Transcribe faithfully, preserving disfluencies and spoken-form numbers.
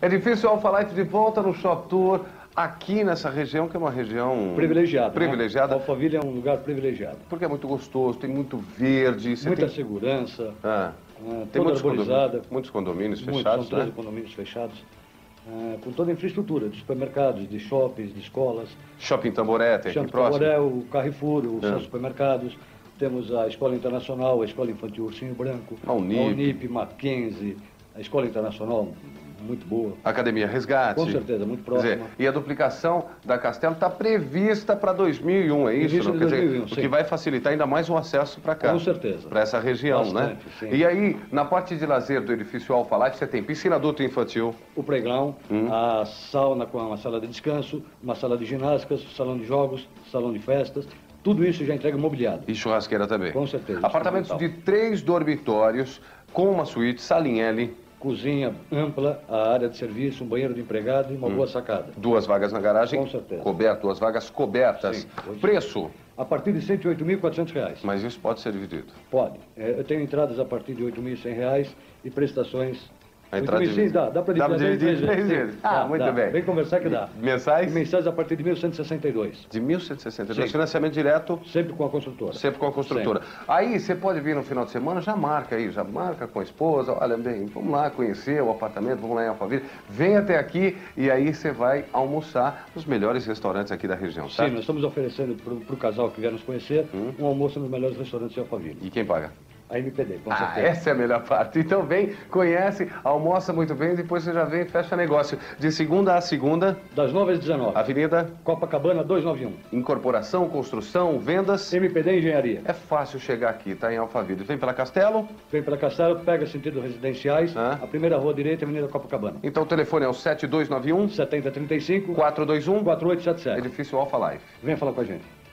É difícil Alfa Life de volta no Shop Tour, aqui nessa região, que é uma região... Privilegiada. Privilegiada. Né? Alphaville é um lugar privilegiado. Porque é muito gostoso, tem muito verde. Você Muita tem... segurança. Ah. É, Tem muitos arborizada. condomínios, muitos condomínios Muitos, fechados, são treze né? condomínios fechados. É, com toda a infraestrutura, de supermercados, de shoppings, de escolas. Shopping Tamboré, tem Shopping aqui próximo. Tamboré, o Carrefour, os É. seus supermercados. Temos a Escola Internacional, a Escola Infantil Ursinho Branco. A Unip. A Unip, Mackenzie, a Escola Internacional, muito boa. Academia Resgate. Com certeza, muito Quer próxima. dizer, e a duplicação da Castelo está prevista para dois mil e um, é isso? Prevista Não? de Quer dizer, dois mil e um, o sim. que vai facilitar ainda mais o acesso para cá. Com certeza. Para essa região, Bastante, né? sim. E aí, na parte de lazer do edifício Alfa Life, você tem piscina adulto e infantil. O playground, Hum. a sauna com uma sala de descanso, uma sala de ginásticas, salão de jogos, salão de festas. Tudo isso já entrega mobiliado. E churrasqueira também. Com certeza. Apartamentos de instrumental. três dormitórios, com uma suíte, sala em L, Cozinha ampla, a área de serviço, um banheiro de empregado e uma boa sacada. duas vagas na garagem. Com certeza. Coberto, duas vagas cobertas. Sim, hoje- Preço, A partir de cento e oito mil e quatrocentos reais. mas isso pode ser dividido. Pode. É, eu tenho entradas a partir de oito mil e cem reais e prestações... A entrada oito mil e cem divide- dá, dá para dá pra dividir dividir em três em três vezes. Ah, Dá, muito dá. bem. Vem conversar que dá. Mensais? E mensais a partir de mil cento e sessenta e dois. De mil cento e sessenta e dois. Sim. Financiamento direto, Sempre com a construtora. sempre com a construtora. Aí você pode vir no final de semana, já marca aí, já marca com a esposa. Olha, bem, vamos lá conhecer o apartamento, vamos lá em Alphaville. Vem até aqui e aí você vai almoçar nos melhores restaurantes aqui da região, Sim, certo? nós estamos oferecendo para o casal que vier nos conhecer Hum. um almoço nos melhores restaurantes de Alphaville. E quem paga? A M P D, com Ah, certeza. essa é a melhor parte. Então vem, conhece, almoça muito bem, depois você já vem e fecha negócio. De segunda a segunda, Das nove às dezenove. Avenida Copacabana duzentos e noventa e um. Incorporação, Construção, Vendas. M P D Engenharia. É fácil chegar aqui, tá em Alphaville. Vem pela Castelo. Vem pela Castelo, pega sentido residenciais, Ah. a primeira rua direita, Avenida Copacabana. Então o telefone é o sete dois nove um, setenta trinta e cinco, quatro dois um, quatro oito sete sete. edifício Alfa Life. Venha falar com a gente.